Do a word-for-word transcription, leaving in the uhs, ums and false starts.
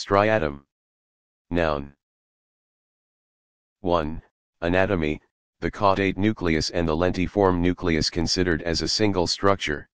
Striatum. Noun. one. Anatomy, the caudate nucleus and the lentiform nucleus considered as a single structure.